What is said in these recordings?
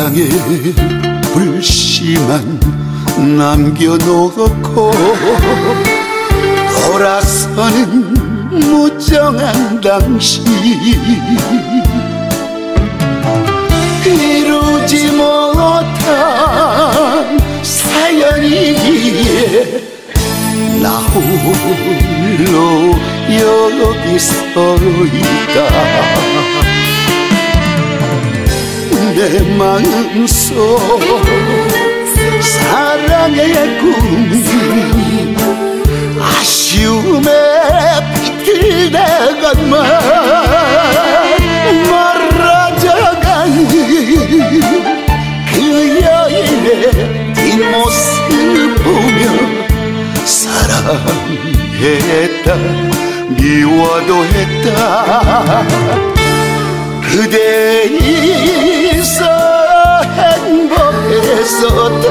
사랑의 불씨만 남겨놓고 돌아서는 무정한 당신, 이루지 못한 사연이기에 나 홀로 여기 서 있다. 내 마음속 사랑의 꿈 아쉬움에 비틀대건만 멀어져간 그 여인의 뒷모습 보며 사랑했다, 미워도 했다. 그대 있어 행복했었다.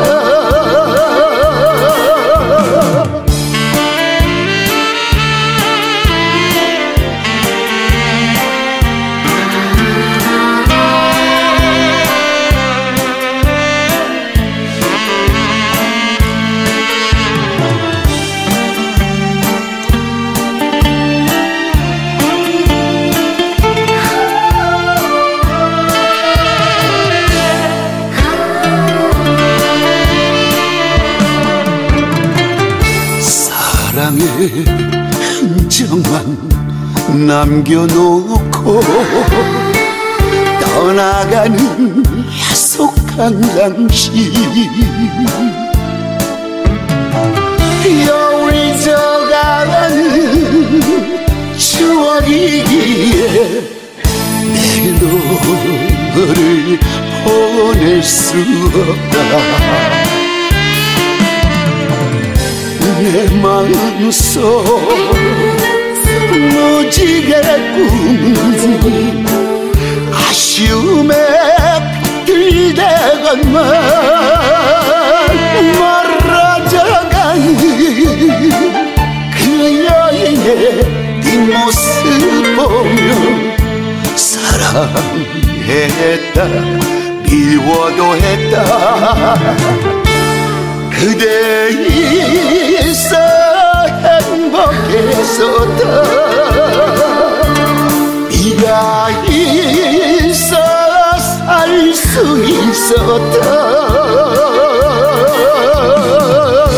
사랑의 흔적만 남겨놓고 떠나가는 야속한 당신, 여울이 져가는 추억이기에 내 너를 보낼 수 없다. 내 마음속 무지개 꿈 아쉬움에 비틀대건만 멀어져간 그 여인의 뒷모습 보며 사랑했다, 미워도 했다. 그대 있어 행복했었다. 네가 있어 살 수 있었다.